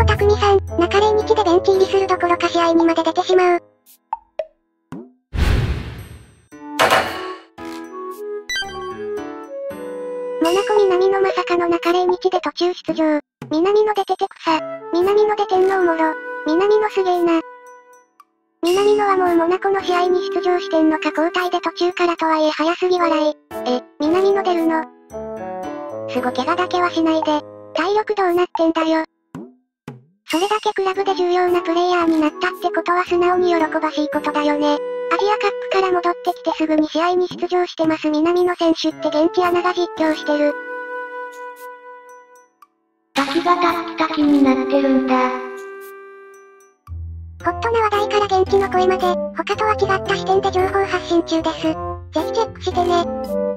匠さん、中0日でベンチ入りするどころか試合にまで出てしまう。モナコ南野まさかの中0日で途中出場。南野出てて草。南野出てんのおもろ。南野すげえな。南野はもうモナコの試合に出場してんのか交代で途中からとはいえ早すぎ笑い。南野出るの。すご怪我だけはしないで。体力どうなってんだよ。それだけクラブで重要なプレイヤーになったってことは素直に喜ばしいことだよね。アジアカップから戻ってきてすぐに試合に出場してます南野選手って現地アナが実況してる。 滝がタッキタキになってるんだ。 ホットな話題から現地の声まで、他とは違った視点で情報発信中です。ぜひチェックしてね。